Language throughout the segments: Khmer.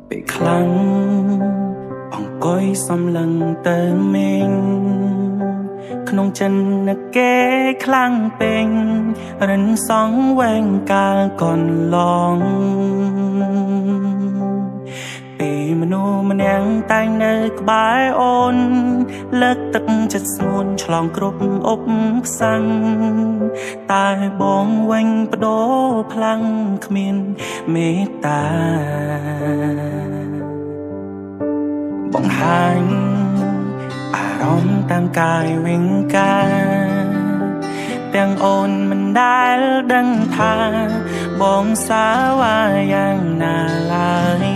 ពេលខ្លាំងអង្គុយសំឡឹងទៅមេងក្នុងចិនគេខ្លាំងពេញរិនសងវែងកាលកនឡងពេលមនុស្សម្នាក់តែងនៅក្បែរអូនលើកទឹកចិត្តស្ងួនឆ្លងគ្រប់អុបផ្សាំងតែបងវិញបដូរផ្លាំងគ្មានមេត្តាបង្ហាញអារម្មណ៍តាមកាយវិញការទាំងអូនមិនដែលដឹងថាបងសាវាយ៉ាងណាឡើយ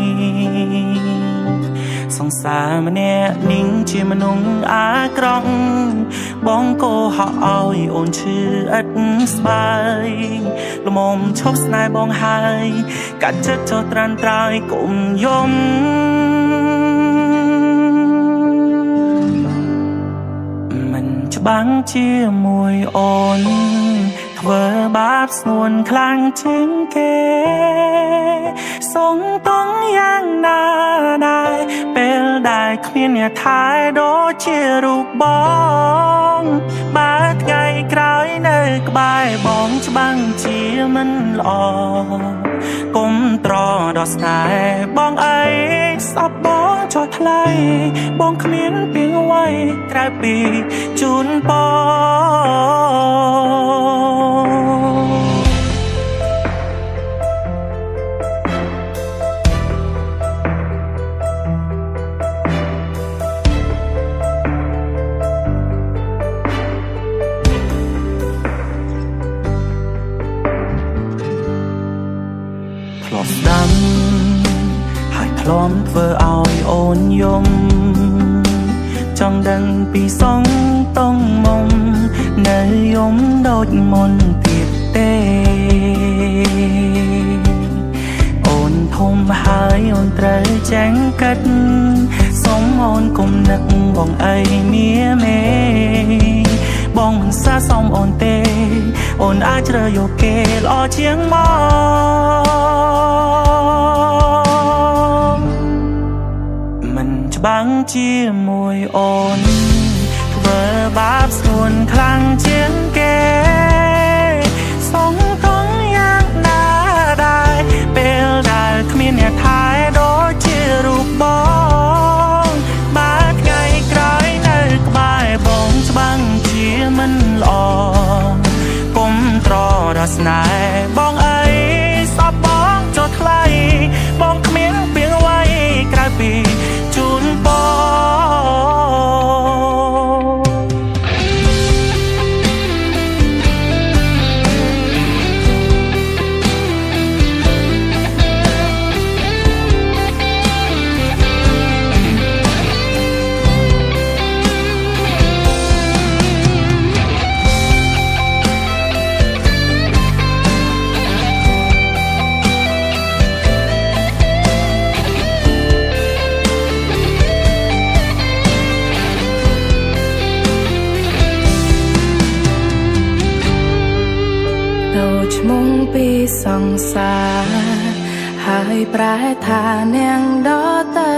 សង្សារម្នាក់និងជាមនុស្សអាក្រក់បងក៏ហៅឲ្យអូនឈឺឥតស្បើយល្មមឈប់ស្នេហ៍បងហើយកាត់ចិត្តចោលត្រានត្រោយកុំយំមិនច្បាំងជាមួយអូនធ្វើបាបស្ងួនខ្លាំងជាងគេសងតងយ៉ាងណាដែរពេលដែលគ្មានអ្នកថែដូចជារូបបងបើថ្ងៃក្រោយនៅក្បែរបងច្បាំងជាមិនល្អគុំត្រដល់ស្នេហ៍បងអីស្អប់បងចោលថ្លៃបងគ្មានពីអ្វីក្រៅពីជូនបងធ្លាប់ស្ដាំហើយធ្លាប់ធ្វើឲ្យអូនយំចង់ដឹងពីសងតងមុំនៅយំដូចមុនទៀតទេអូនធំហើយអូនត្រូវចាញ់កាត់សុំអូនគុំនឹកបងអីមៀមេបងមិនសាសមអូនទេអូនអាចជ្រើសយកគេល្អជាងមកមិនច្បាំងជាមួយអូនធ្វើបាបស្ងួនខ្លាំងជាងគេសងតងយ៉ាងណាដែរពេលដែលគ្មានអ្នកថែដូចជារូបបងបើថ្ងៃក្រោយនៅក្បែរបងច្បាំងជាមិនល្អគុំត្រដល់ស្នេហ៍បងអីស្អប់បងចោលថ្លៃបងគ្មានពីអ្វីក្រៅពីជូនបងដូចមុងពីសង្សារហើយប្រែថានាងដតី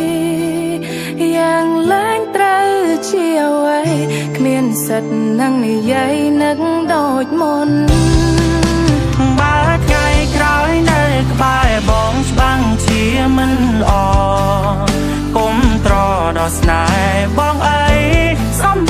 យ៉ាងលែងត្រូវជាអ្វីគ្មានសិទ្ធនឹងនិយាយនឹកដូចមុនបើថ្ងៃក្រោយនៅក្បែរបងច្បាំងជាមិនល្អគុំត្រដល់ស្នេហ៍បងអីសំ